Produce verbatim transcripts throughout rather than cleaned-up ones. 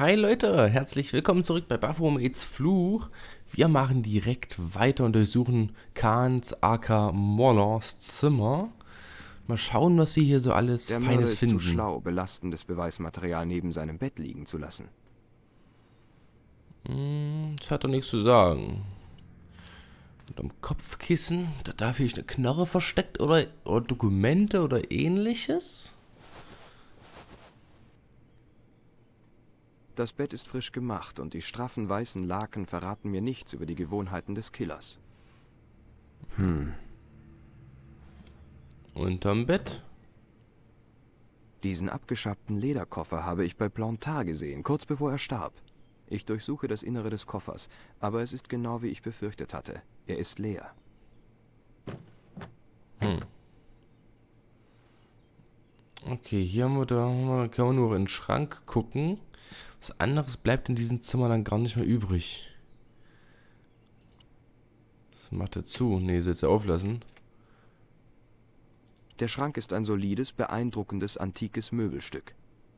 Hi Leute, herzlich willkommen zurück bei Baphomets Fluch. Wir machen direkt weiter und durchsuchen Khans aka Morlors Zimmer. Mal schauen, was wir hier so alles Der Mörder Feines ist finden. zu schlau, belastendes Beweismaterial neben seinem Bett liegen zu lassen. Hm, das hat doch nichts zu sagen. Und am Kopfkissen, da darf ich eine Knarre versteckt oder, oder Dokumente oder ähnliches. Das Bett ist frisch gemacht und die straffen weißen Laken verraten mir nichts über die Gewohnheiten des Killers. Hm. Unterm Bett. Diesen abgeschabten Lederkoffer habe ich bei Plantard gesehen, kurz bevor er starb. Ich durchsuche das Innere des Koffers, aber es ist genau wie ich befürchtet hatte. Er ist leer. Hm. Okay, hier haben wir da, haben wir, können wir nur in den Schrank gucken. Was anderes bleibt in diesem Zimmer dann gar nicht mehr übrig. Das macht er zu. Ne, soll er auflassen. Der Schrank ist ein solides, beeindruckendes, antikes Möbelstück.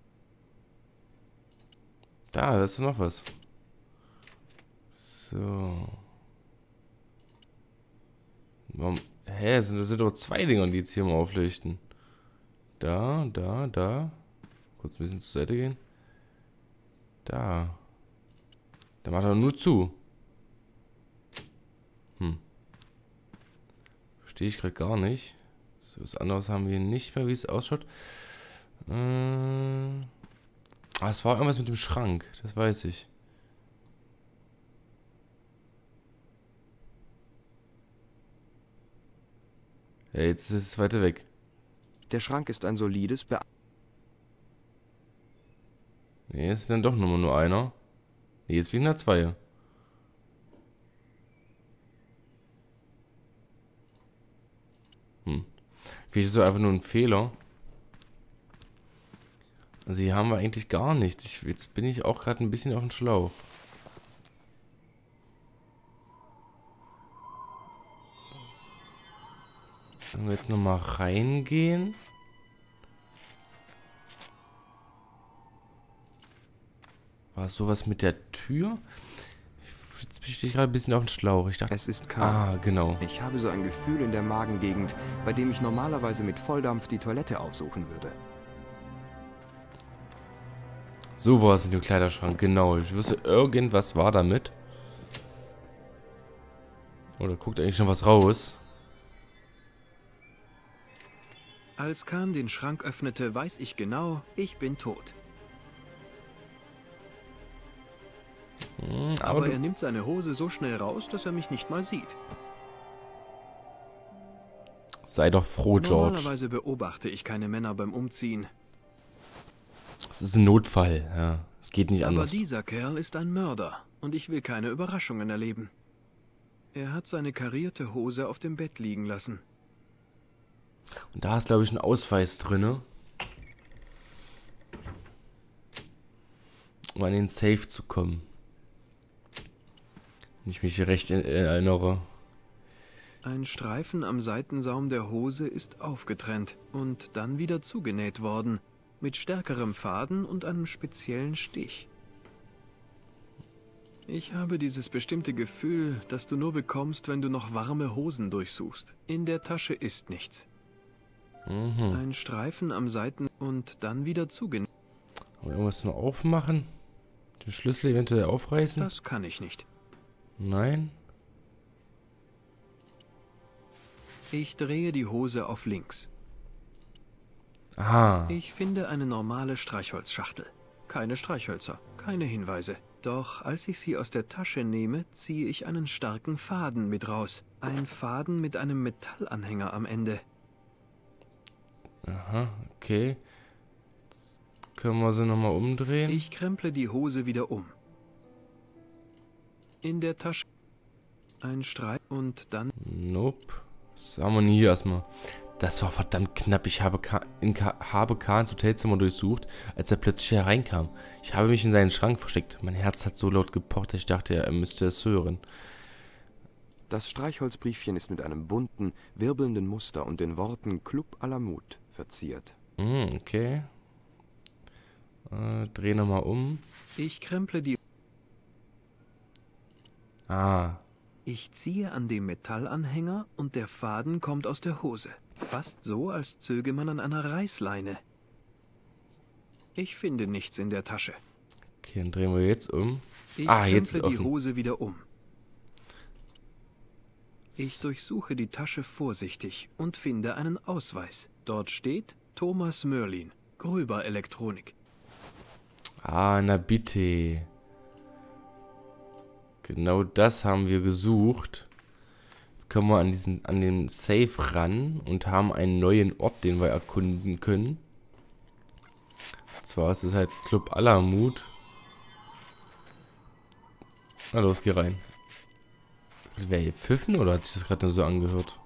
Da, da ist noch was. So. Warum? Hä, das sind, das sind doch zwei Dinger, die jetzt hier mal aufleuchten. Da, da, da. Kurz ein bisschen zur Seite gehen. Da. Der macht er nur zu. Hm. Verstehe ich gerade gar nicht. So, was anderes haben wir nicht mehr, wie es ausschaut. Äh. Ah, es war irgendwas mit dem Schrank. Das weiß ich. Ja, jetzt ist es weiter weg. Der Schrank ist ein solides, be Nee, es ist dann doch nur, nur einer. Nee, jetzt blieben da zwei. Hm. Vielleicht ist das einfach nur ein Fehler. Also hier haben wir eigentlich gar nichts. Ich, jetzt bin ich auch gerade ein bisschen auf dem Schlauch. Wenn wir jetzt nochmal reingehen. War sowas mit der Tür? Jetzt stehe ich gerade ein bisschen auf dem Schlauch. Ich dachte, Es ist Khan. ah, genau. Ich habe so ein Gefühl in der Magengegend, bei dem ich normalerweise mit Volldampf die Toilette aufsuchen würde. So war es mit dem Kleiderschrank, genau. Ich wusste, irgendwas war damit. Oder guckt eigentlich schon was raus? Als Khan den Schrank öffnete, weiß ich genau, ich bin tot. Hm, aber Aber du, er nimmt seine Hose so schnell raus, dass er mich nicht mal sieht. sei doch froh, George. Normalerweise beobachte ich keine Männer beim Umziehen. Es ist ein Notfall, ja. Es geht nicht Aber anders. dieser Kerl ist ein Mörder und ich will keine Überraschungen erleben. Er hat seine karierte Hose auf dem Bett liegen lassen. Und da ist, glaube ich, ein Ausweis drin. Um an den Safe zu kommen. Wenn ich mich recht erinnere. Ein Streifen am Seitensaum der Hose ist aufgetrennt und dann wieder zugenäht worden, mit stärkerem Faden und einem speziellen Stich. Ich habe dieses bestimmte Gefühl, das du nur bekommst, wenn du noch warme Hosen durchsuchst. In der Tasche ist nichts. Mhm. Ein Streifen am Seiten und dann wieder zugenäht. Aber irgendwas nur aufmachen? Den Schlüssel eventuell aufreißen? Das kann ich nicht. Nein? Ich drehe die Hose auf links. Aha. Ich finde eine normale Streichholzschachtel. Keine Streichhölzer, keine Hinweise. Doch als ich sie aus der Tasche nehme, ziehe ich einen starken Faden mit raus. Ein Faden mit einem Metallanhänger am Ende. Aha, okay. Jetzt können wir sie nochmal umdrehen? Ich kremple die Hose wieder um. In der Tasche ein Streif und dann... Nope. Was haben wir denn hier erstmal? Das war verdammt knapp. Ich habe, Ka in Ka habe Khans Hotelzimmer durchsucht, als er plötzlich hereinkam. Ich habe mich in seinen Schrank versteckt. Mein Herz hat so laut gepocht, dass ich dachte, er müsste es hören. Das Streichholzbriefchen ist mit einem bunten, wirbelnden Muster und den Worten Club à la Mut verziert. Hm, okay. Äh, dreh nochmal um. Ich kremple die... Ah. Ich ziehe an dem Metallanhänger und der Faden kommt aus der Hose. Fast so, als zöge man an einer Reißleine. Ich finde nichts in der Tasche. Okay, dann drehen wir jetzt um. Ich Ah, jetzt ist kremple die offen. Hose wieder um. Ich durchsuche die Tasche vorsichtig und finde einen Ausweis. Dort steht Thomas Mörlin, Gröber Elektronik. Ah, na bitte. Genau das haben wir gesucht. Jetzt kommen wir an diesen, an den Safe ran und haben einen neuen Ort, den wir erkunden können. Und zwar ist es halt Club Alamut. Na los, geh rein. Das wäre hier pfiffen oder hat sich das gerade nur so angehört?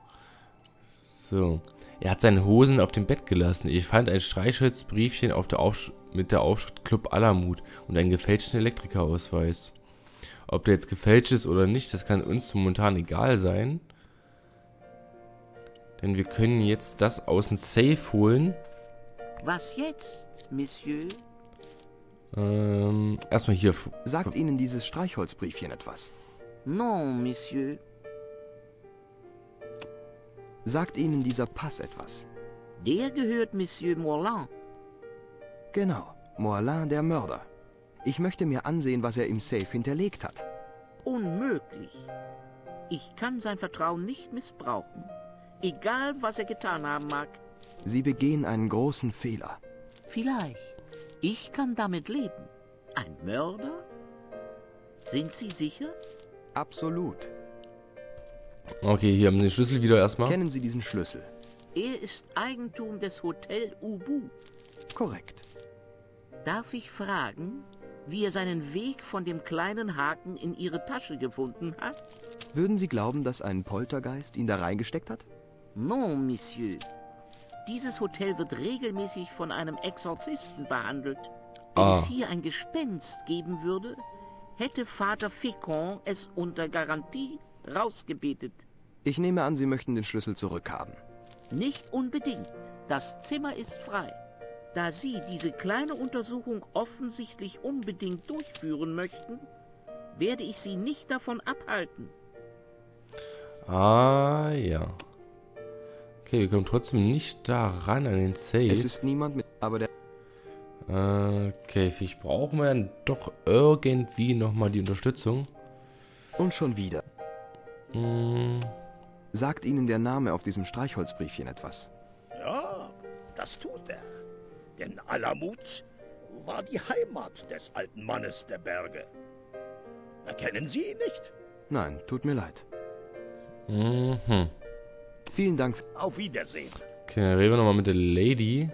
So. Er hat seine Hosen auf dem Bett gelassen. Ich fand ein Streichholzbriefchen auf der Aufsch mit der Aufschrift Club Alamut und einen gefälschten Elektrikerausweis. Ob der jetzt gefälscht ist oder nicht, das kann uns momentan egal sein. Denn wir können jetzt das aus dem Safe holen. Was jetzt, Monsieur? Ähm, erstmal hier. Sagt Ihnen dieses Streichholzbriefchen etwas? Non, Monsieur. Sagt Ihnen dieser Pass etwas? Der gehört Monsieur Morland. Genau, Morlin der Mörder. Ich möchte mir ansehen, was er im Safe hinterlegt hat. Unmöglich. Ich kann sein Vertrauen nicht missbrauchen. Egal, was er getan haben mag. Sie begehen einen großen Fehler. Vielleicht. Ich kann damit leben. Ein Mörder? Sind Sie sicher? Absolut. Okay, hier haben Sie den Schlüssel wieder erstmal. Kennen Sie diesen Schlüssel? Er ist Eigentum des Hotel Ubu. Korrekt. Darf ich fragen, wie er seinen Weg von dem kleinen Haken in Ihre Tasche gefunden hat? Würden Sie glauben, dass ein Poltergeist ihn da reingesteckt hat? Non, Monsieur. Dieses Hotel wird regelmäßig von einem Exorzisten behandelt. Wenn Ah. es hier ein Gespenst geben würde, hätte Vater Fécond es unter Garantie rausgebetet. Ich nehme an, Sie möchten den Schlüssel zurückhaben. Nicht unbedingt. Das Zimmer ist frei. Da Sie diese kleine Untersuchung offensichtlich unbedingt durchführen möchten, werde ich Sie nicht davon abhalten. Ah, ja. Okay, wir kommen trotzdem nicht da ran an den Safe. Es ist niemand mit... Aber der... Okay, vielleicht brauchen wir dann doch irgendwie nochmal die Unterstützung. Und schon wieder. Hm, Sagt Ihnen der Name auf diesem Streichholzbriefchen etwas? Ja, das tut er. Denn Alamut war die Heimat des alten Mannes der Berge. Erkennen Sie ihn nicht? Nein, tut mir leid. mhm. Vielen Dank. Auf Wiedersehen. Okay, dann reden wir nochmal mit der Lady.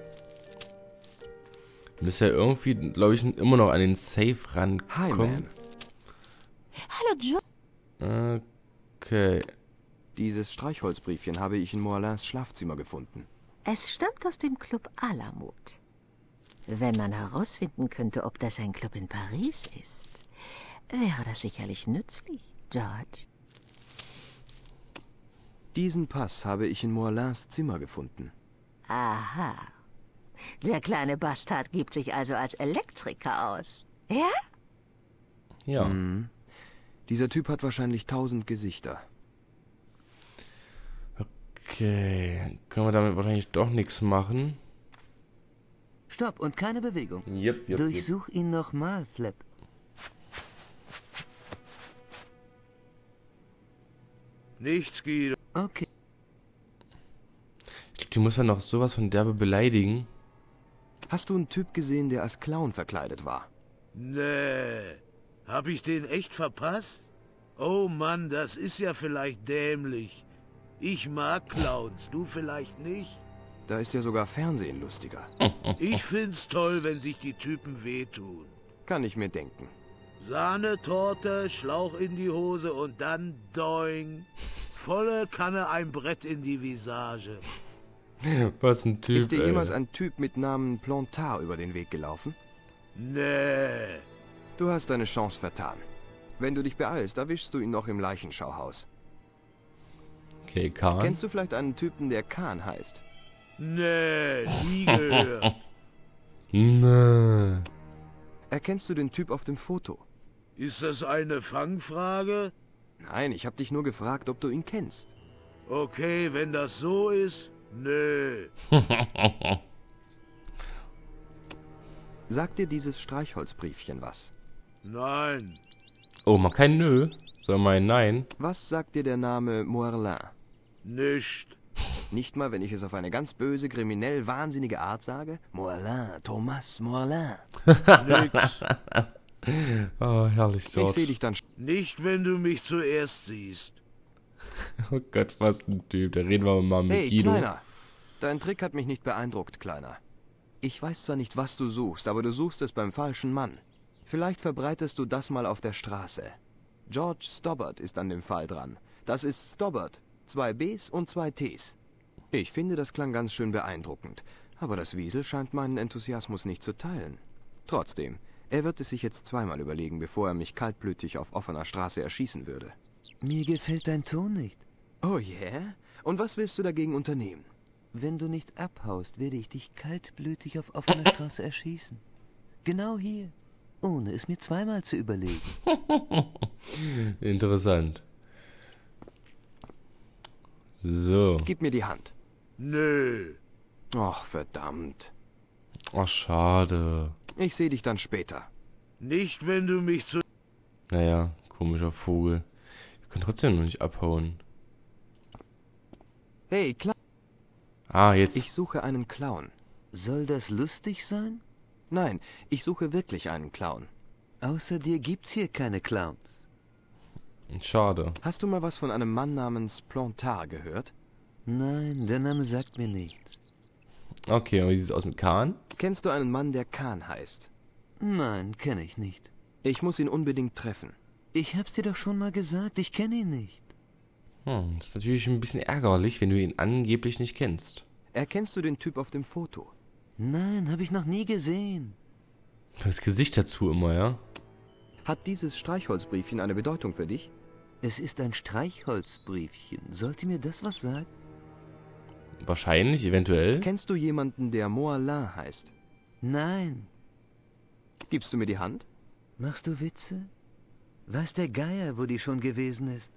Wir müssen ja irgendwie, glaube ich, immer noch an den Safe Hi, rankommen. Man. Hallo, John. Okay. Dieses Streichholzbriefchen habe ich in Morlins Schlafzimmer gefunden. Es stammt aus dem Club Alamut. Wenn man herausfinden könnte, ob das ein Club in Paris ist, wäre das sicherlich nützlich, George. Diesen Pass habe ich in Morlins Zimmer gefunden. Aha. Der kleine Bastard gibt sich also als Elektriker aus. Ja? Ja. Mhm. Dieser Typ hat wahrscheinlich tausend Gesichter. Okay. Können wir damit wahrscheinlich doch nichts machen. Stopp und keine Bewegung. Yep, yep, yep. Durchsuch ihn nochmal, Flip. Nichts geht. Okay. Ich glaube, die muss man noch sowas von derbe beleidigen. Hast du einen Typ gesehen, der als Clown verkleidet war? Nee. Hab ich den echt verpasst? Oh Mann, das ist ja vielleicht dämlich. Ich mag Clowns, du vielleicht nicht? Da ist ja sogar Fernsehen lustiger. Ich find's toll, wenn sich die Typen wehtun. Kann ich mir denken. Sahnetorte, Schlauch in die Hose und dann doing. Volle Kanne ein Brett in die Visage. Was ein Typ, Ist dir jemals ey. ein Typ mit Namen Plantard über den Weg gelaufen? Nee. Du hast deine Chance vertan. Wenn du dich beeilst, erwischst du ihn noch im Leichenschauhaus. Okay, Kahn. Kennst du vielleicht einen Typen, der Kahn heißt? Nee, nie gehört. Nö. Erkennst du den Typ auf dem Foto? Ist das eine Fangfrage? Nein, ich habe dich nur gefragt, ob du ihn kennst. Okay, wenn das so ist, nö. Sagt dir dieses Streichholzbriefchen was? Nein. Oh, mal kein Nö, sondern mal ein Nein. Was sagt dir der Name Morlin? Nicht. Nicht mal, wenn ich es auf eine ganz böse, kriminell, wahnsinnige Art sage? Morlin, Thomas Morlin. Nix. Oh, herrlich, Ich George. sehe dich dann... Nicht, wenn du mich zuerst siehst. Oh Gott, was ein Typ. Da reden wir mal mit Hey, Guido. Kleiner. Dein Trick hat mich nicht beeindruckt, Kleiner. Ich weiß zwar nicht, was du suchst, aber du suchst es beim falschen Mann. Vielleicht verbreitest du das mal auf der Straße. George Stobbart ist an dem Fall dran. Das ist Stobbart. Zwei Bs und zwei Ts. Ich finde, das klang ganz schön beeindruckend. Aber das Wiesel scheint meinen Enthusiasmus nicht zu teilen. Trotzdem, er wird es sich jetzt zweimal überlegen, bevor er mich kaltblütig auf offener Straße erschießen würde. Mir gefällt dein Ton nicht. Oh yeah? Und was willst du dagegen unternehmen? Wenn du nicht abhaust, werde ich dich kaltblütig auf offener Straße erschießen. Genau hier, ohne es mir zweimal zu überlegen. Interessant. So. Gib mir die Hand. Nö. Och, verdammt. Ach, schade. Ich sehe dich dann später. Nicht, wenn du mich zu... Naja, komischer Vogel. Wir können trotzdem noch nicht abhauen. Hey, Clown. Ah, jetzt. Ich suche einen Clown. Soll das lustig sein? Nein, ich suche wirklich einen Clown. Außer dir gibt's hier keine Clowns. Schade. Hast du mal was von einem Mann namens Plantard gehört? Nein, der Name sagt mir nichts. Okay, und wie sieht's aus mit Kahn? Kennst du einen Mann, der Kahn heißt? Nein, kenne ich nicht. Ich muss ihn unbedingt treffen. Ich hab's dir doch schon mal gesagt, ich kenne ihn nicht. Hm, das ist natürlich ein bisschen ärgerlich, wenn du ihn angeblich nicht kennst. Erkennst du den Typ auf dem Foto? Nein, habe ich noch nie gesehen. Das Gesicht dazu immer, ja? Hat dieses Streichholzbriefchen eine Bedeutung für dich? Es ist ein Streichholzbriefchen. Sollte mir das was sagen? Wahrscheinlich, eventuell. Kennst du jemanden, der Morlin heißt? Nein. Gibst du mir die Hand? Machst du Witze? Weiß der Geier, wo die schon gewesen ist?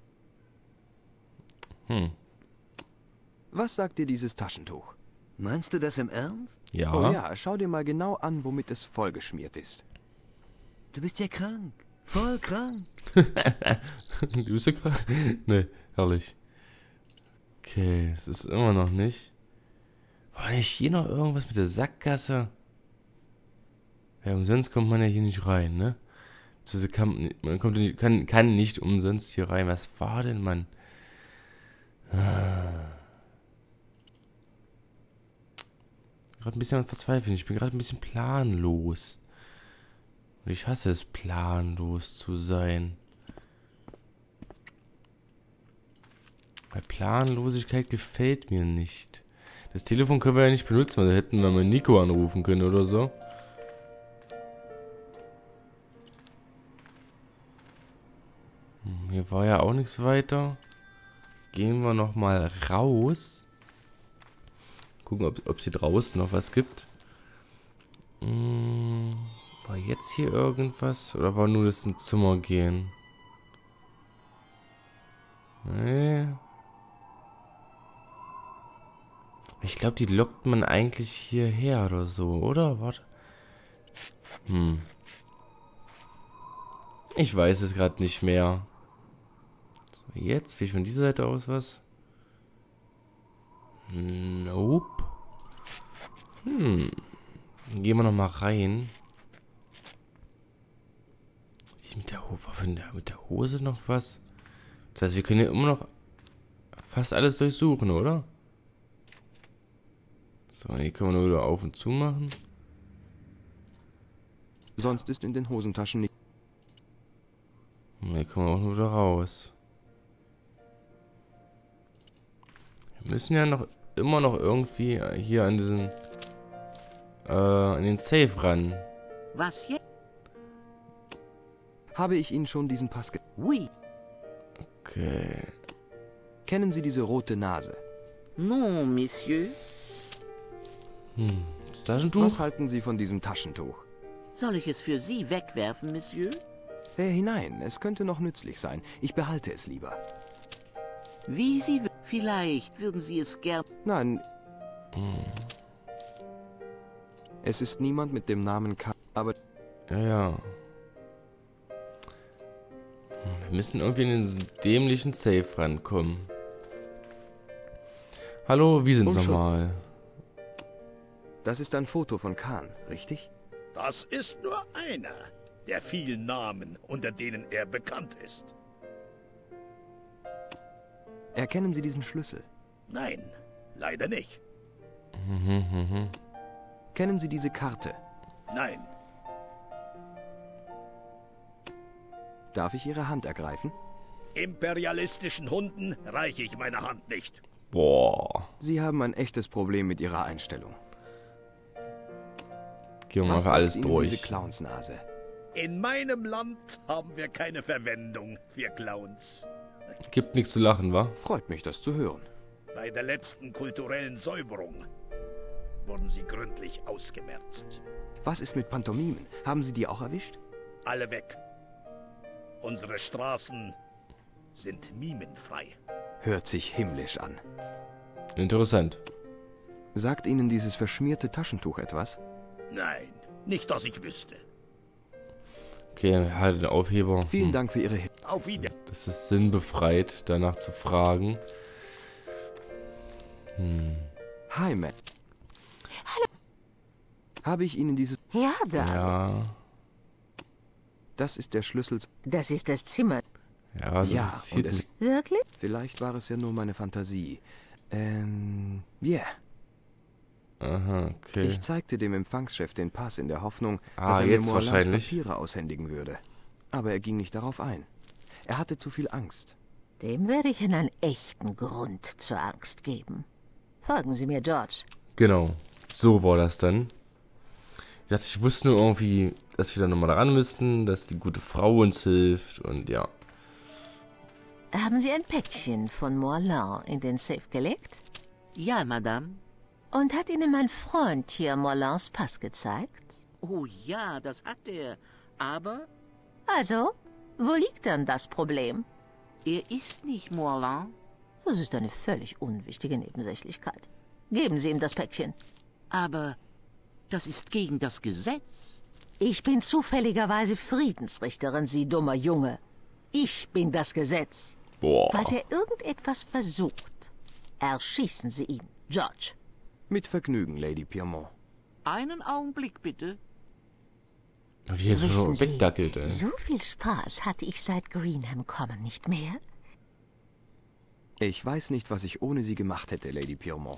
Hm. Was sagt dir dieses Taschentuch? Meinst du das im Ernst? Ja. Oh ja, schau dir mal genau an, womit es vollgeschmiert ist. Du bist ja krank. Voll krank. Du bist ja krank? Ne, herrlich. Okay, es ist immer noch nicht. War nicht hier noch irgendwas mit der Sackgasse? Ja, umsonst kommt man ja hier nicht rein, ne? Also kann, man kommt nicht, kann, kann nicht umsonst hier rein. Was war denn, Mann? Gerade ein bisschen am Verzweifeln. Ich bin gerade ein bisschen planlos. Und ich hasse es, planlos zu sein. Weil Planlosigkeit gefällt mir nicht. Das Telefon können wir ja nicht benutzen, weil da hätten wir mal Nico anrufen können oder so. Hm, hier war ja auch nichts weiter. Gehen wir nochmal raus. Gucken, ob es hier draußen noch was gibt. Hm, war jetzt hier irgendwas? Oder war nur das ins Zimmer gehen? Nee. Ich glaube, die lockt man eigentlich hierher oder so, oder? Warte. Hm. Ich weiß es gerade nicht mehr. So, jetzt, will ich von dieser Seite aus was? Nope. Hm. Gehen wir noch mal rein. Mit der, mit der Hose noch was? Das heißt, wir können ja immer noch fast alles durchsuchen, oder? So, hier können wir nur wieder auf und zu machen. Sonst ist in den Hosentaschen nicht... Und hier kommen wir auch nur wieder raus. Wir müssen ja noch immer noch irgendwie hier an diesen äh, an den Safe ran. Was jetzt? Habe ich Ihnen schon diesen Pass ge... Oui. Okay. Kennen Sie diese rote Nase? Non, Monsieur. Hm. Das Taschentuch? Was halten Sie von diesem Taschentuch? Soll ich es für Sie wegwerfen, Monsieur? Wer hinein, es könnte noch nützlich sein. Ich behalte es lieber. Wie Sie... Vielleicht würden Sie es gern... Nein. Es ist niemand mit dem Namen K. Aber... Ja, ja. Wir müssen irgendwie in den dämlichen Safe rankommen. Hallo, wie sind's Und schon- nochmal? Das ist ein Foto von Khan, richtig? Das ist nur einer der vielen Namen, unter denen er bekannt ist. Erkennen Sie diesen Schlüssel? Nein, leider nicht. Mhm, mhm. Kennen Sie diese Karte? Nein, Darf ich Ihre Hand ergreifen? imperialistischen Hunden reiche ich meine Hand nicht. Boah. Sie haben ein echtes Problem mit Ihrer Einstellung. Gehen wir Was mal sagt alles Ihnen durch. diese Clownsnase? In meinem Land haben wir keine Verwendung für Clowns. Gibt nichts zu lachen, wa? Freut mich, das zu hören. Bei der letzten kulturellen Säuberung wurden sie gründlich ausgemerzt. Was ist mit Pantomimen? Haben Sie die auch erwischt? Alle weg. Unsere Straßen sind mimenfrei. Hört sich himmlisch an. Interessant. Sagt Ihnen dieses verschmierte Taschentuch etwas? Nein, nicht, dass ich wüsste. Okay, halt den Aufheber. Vielen Hm. Dank für Ihre Hilfe. Auf Wiedersehen. Das ist sinnbefreit, danach zu fragen. Hm. Hi, Matt. Habe ich Ihnen dieses... Ja, da. Ja. Das ist der Schlüssel... zu- Das ist das Zimmer. Ja, was Ja, interessiert und es- mich. Wirklich? Vielleicht war es ja nur meine Fantasie. Ähm... Ja. Yeah. Aha, okay. Ich zeigte dem Empfangschef den Pass in der Hoffnung, Ah, dass er jetzt mir Morlans wahrscheinlich. Papiere aushändigen würde. Aber er ging nicht darauf ein. Er hatte zu viel Angst. Dem werde ich einen echten Grund zur Angst geben. Folgen Sie mir, George. Genau. So war das dann. Ich dachte, ich wusste nur irgendwie, dass wir da nochmal ran müssten, dass die gute Frau uns hilft und ja. Haben Sie ein Päckchen von Morlan in den Safe gelegt? Ja, Madame. Und hat Ihnen mein Freund hier Morlans Pass gezeigt? Oh ja, das hat er. Aber Also, wo liegt dann das Problem? er ist nicht Morlan. Das ist eine völlig unwichtige Nebensächlichkeit. Geben Sie ihm das Päckchen. Aber das ist gegen das Gesetz. Ich bin zufälligerweise Friedensrichterin, Sie dummer Junge. Ich bin das Gesetz. Boah. Falls er irgendetwas versucht, erschießen Sie ihn, George. Mit Vergnügen, Lady Piermont. Einen Augenblick bitte. Wie er so Wissen Sie, wegdackelt, ey. So viel Spaß hatte ich seit Greenham Common nicht mehr. Ich weiß nicht, was ich ohne Sie gemacht hätte, Lady Piermont.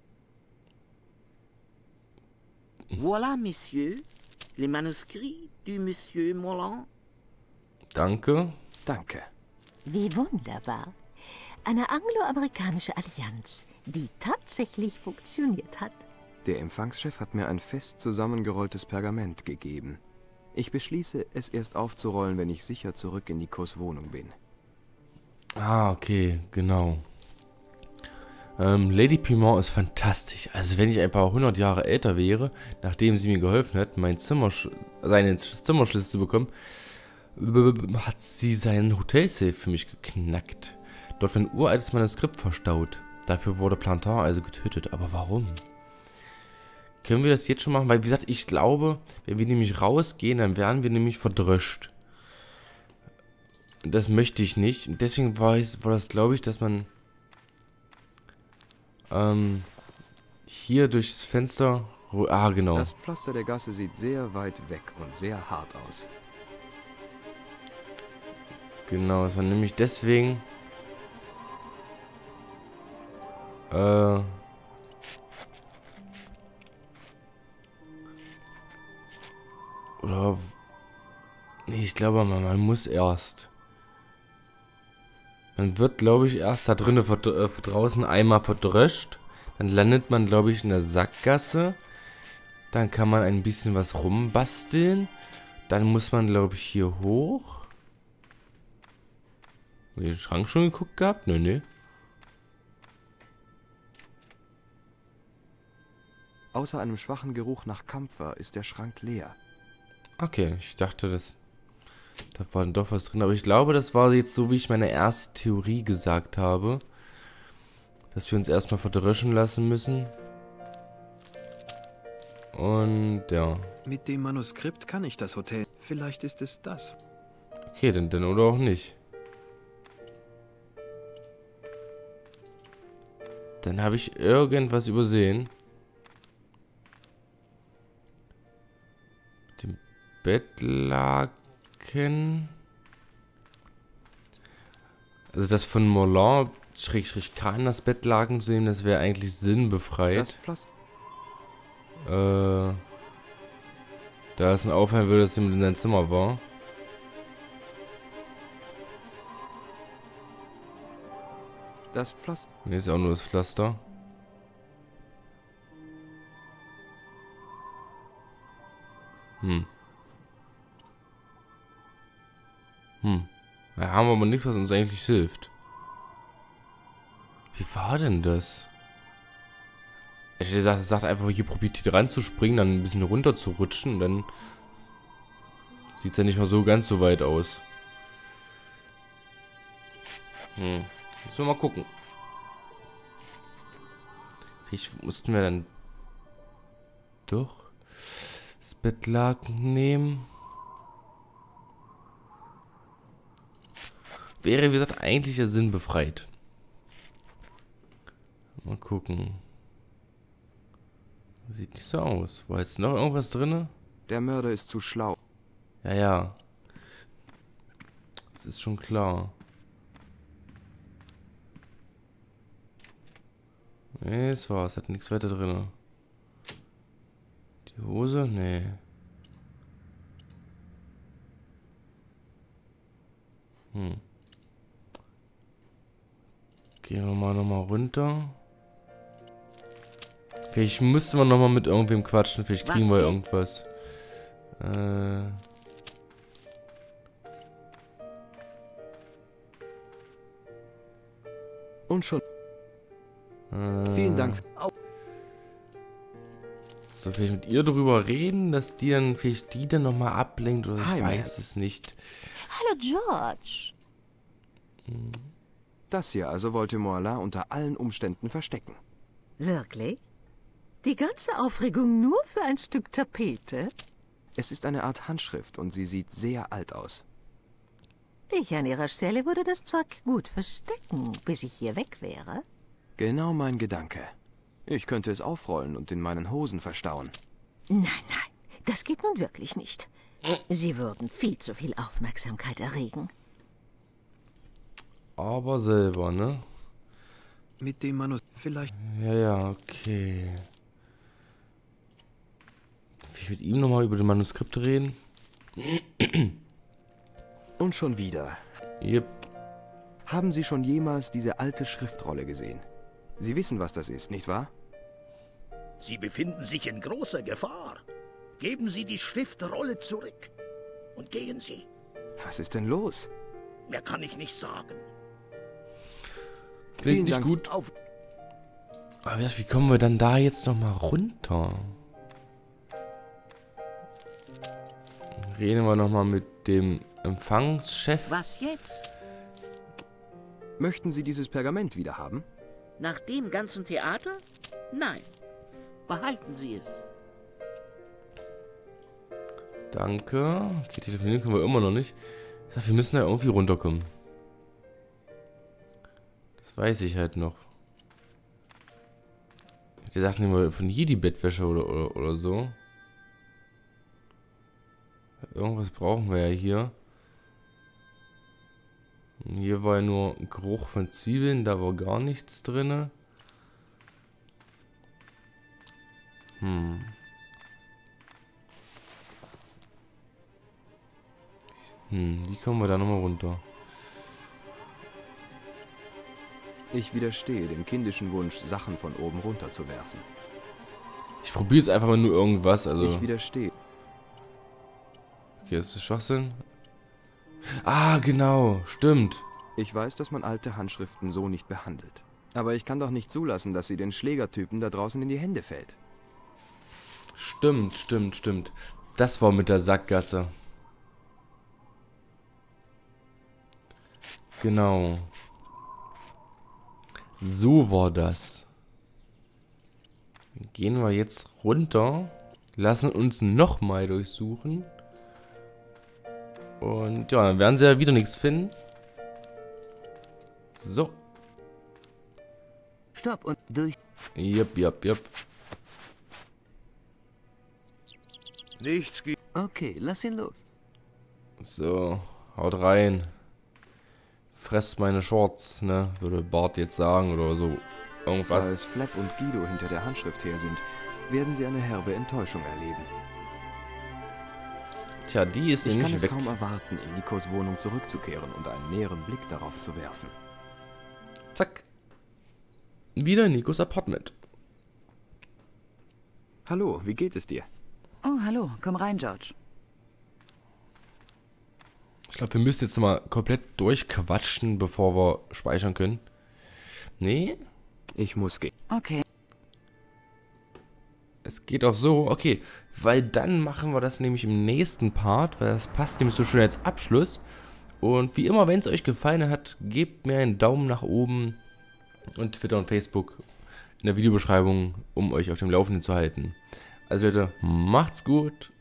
Voilà, Monsieur, les manuscrits du Monsieur Morlan. Danke. Danke. Wie wunderbar. Eine angloamerikanische Allianz, die tatsächlich funktioniert hat. Der Empfangschef hat mir ein fest zusammengerolltes Pergament gegeben. Ich beschließe, es erst aufzurollen, wenn ich sicher zurück in Nikos Wohnung bin. Ah, okay, genau. Ähm, Lady Piment ist fantastisch. Also wenn ich ein paar hundert Jahre älter wäre, nachdem sie mir geholfen hat, mein Zimmer, seinen Zimmerschlüssel zu bekommen, hat sie seinen Hotelsafe für mich geknackt. Dort wird ein uraltes Manuskript verstaut. Dafür wurde Plantin also getötet. Aber warum? Können wir das jetzt schon machen? Weil, wie gesagt, ich glaube, wenn wir nämlich rausgehen, dann werden wir nämlich verdröscht. Und das möchte ich nicht. Und deswegen war, ich, war das, glaube ich, dass man ähm, hier durchs Fenster... Ah, genau. Das Pflaster der Gasse sieht sehr weit weg und sehr hart aus. Genau, es war nämlich deswegen... Äh... Oder... Nee, ich glaube, man, man muss erst... Man wird, glaube ich, erst da drinnen verd äh, draußen einmal verdröscht. Dann landet man, glaube ich, in der Sackgasse. Dann kann man ein bisschen was rumbasteln. Dann muss man, glaube ich, hier hoch. Haben wir den Schrank schon geguckt gehabt? Nö, nö. Außer einem schwachen Geruch nach Kampfer ist der Schrank leer. Okay, ich dachte, das, da war doch was drin. Aber ich glaube, das war jetzt so, wie ich meine erste Theorie gesagt habe. Dass wir uns erstmal verdreschen lassen müssen. Und ja. Mit dem Manuskript kann ich das Hotel. Vielleicht ist es das. Okay, dann, dann oder auch nicht. Dann habe ich irgendwas übersehen. Mit dem Bettlaken. Also das von Morland, Schrägstrich Kahn, das Bettlaken zu nehmen, das wäre eigentlich sinnbefreit. Äh, da es ein auffallen würde, dass jemand in seinem Zimmer war. Das Pflaster. Ne, ist auch nur das Pflaster. Hm. Hm. Da haben wir aber nichts, was uns eigentlich hilft. Wie war denn das? Ich hätte gesagt, es sagt einfach, hier probiert hier dran zu springen, dann ein bisschen runter zu rutschen, dann sieht es ja nicht mal so ganz so weit aus. Hm. Müssen wir mal gucken. Vielleicht mussten wir dann doch das Bettlaken nehmen. Wäre, wie gesagt, eigentlich ja sinnbefreit. Mal gucken. Sieht nicht so aus. War jetzt noch irgendwas drin? Der Mörder ist zu schlau. Ja, ja. Das ist schon klar. Nee, das war's. Hat nichts weiter drin. Die Hose? Nee. Hm. Gehen wir mal nochmal runter. Vielleicht müsste man nochmal mit irgendwem quatschen. Vielleicht kriegen wir irgendwas. Äh. Und schon. Äh, Vielen Dank. So, vielleicht mit ihr drüber reden, dass die dann, vielleicht die dann nochmal ablenkt oder ich Hi, weiß es nicht. Hallo, George. Das hier also wollte Morla unter allen Umständen verstecken. Wirklich? Die ganze Aufregung nur für ein Stück Tapete? Es ist eine Art Handschrift und sie sieht sehr alt aus. Ich an Ihrer Stelle würde das Zeug gut verstecken, bis ich hier weg wäre. Genau mein Gedanke. Ich könnte es aufrollen und in meinen Hosen verstauen. Nein, nein, das geht nun wirklich nicht. Sie würden viel zu viel Aufmerksamkeit erregen. Aber selber, ne? Mit dem Manuskript vielleicht. Ja, ja, okay. Will ich mit ihm nochmal über das Manuskript reden? Und schon wieder. Yep. Haben Sie schon jemals diese alte Schriftrolle gesehen? Sie wissen, was das ist, nicht wahr? Sie befinden sich in großer Gefahr. Geben Sie die Schriftrolle zurück. Und gehen Sie. Was ist denn los? Mehr kann ich nicht sagen. Klingt Vielen nicht Dank. gut. Auf. Aber wie kommen wir dann da jetzt nochmal runter? Reden wir nochmal mit dem Empfangschef. Was jetzt? Möchten Sie dieses Pergament wieder haben? Nach dem ganzen Theater? Nein. Behalten Sie es. Danke. Okay, telefonieren können wir immer noch nicht. Ich sag, wir müssen da irgendwie runterkommen. Das weiß ich halt noch. Die Sachen nehmen wir von hier die Bettwäsche oder, oder, oder so. Irgendwas brauchen wir ja hier. Und hier war ja nur ein Geruch von Zwiebeln, da war gar nichts drin. Hm. Hm, wie kommen wir da nochmal runter? Ich widerstehe dem kindischen Wunsch, Sachen von oben runter zu werfen. Ich probiere jetzt einfach mal nur irgendwas, also... Ich widerstehe. Okay, das ist Schwachsinn. Ah, genau, stimmt. Ich weiß, dass man alte Handschriften so nicht behandelt. Aber ich kann doch nicht zulassen, dass sie den Schlägertypen da draußen in die Hände fällt. Stimmt, stimmt, stimmt. Das war mit der Sackgasse. Genau. So war das. Gehen wir jetzt runter. Lassen uns nochmal durchsuchen. Und ja, dann werden sie ja wieder nichts finden. So. Stopp und durch. Jupp, jupp, jupp. Nichts gibt. Okay, lass ihn los. So, haut rein. Fresst meine Shorts, ne? Würde Bart jetzt sagen oder so. Irgendwas. Als Flap und Guido hinter der Handschrift her sind, werden sie eine herbe Enttäuschung erleben. Tja, die ist Ich kann nicht es weg. kaum erwarten, in Nikos Wohnung zurückzukehren und einen näheren Blick darauf zu werfen. Zack. Wieder Nikos Apartment. Hallo, wie geht es dir? Oh, hallo. Komm rein, George. Ich glaube, wir müssen jetzt mal komplett durchquatschen, bevor wir speichern können. Nee, Ich muss gehen. Okay. es geht auch so. Okay, weil dann machen wir das nämlich im nächsten Part, weil das passt nämlich so schön als Abschluss. Und wie immer, wenn es euch gefallen hat, gebt mir einen Daumen nach oben und Twitter und Facebook in der Videobeschreibung, um euch auf dem Laufenden zu halten. Also Leute, macht's gut